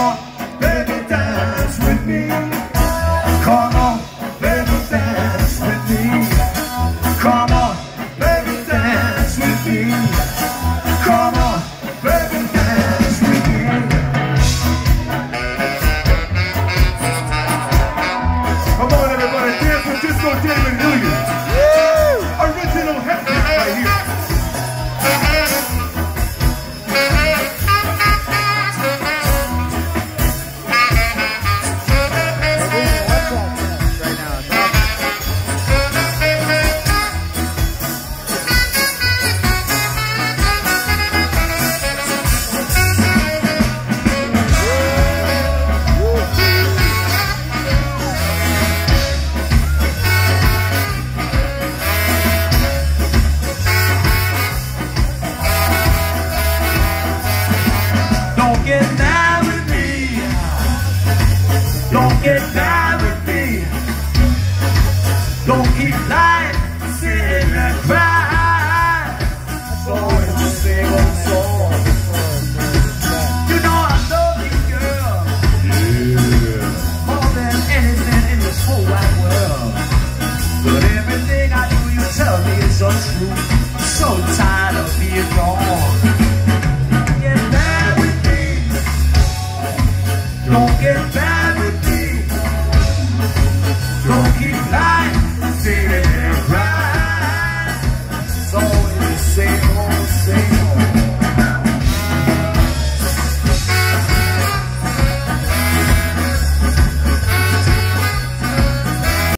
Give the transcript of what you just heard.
baby, dance with me. Come on, baby, dance with me. Come on, baby, dance with me. Come on, baby, dance with me. Come on, everybody, dance with Disco David Williams. Original hip hop right here. Don't get mad with me. Don't get mad with me. Don't keep lying, sitting and crying. So it's the same old song. You know I love you, girl. Yeah. More than anything in this whole wide world. But everything I do, you tell me is untrue. So tired of being wrong.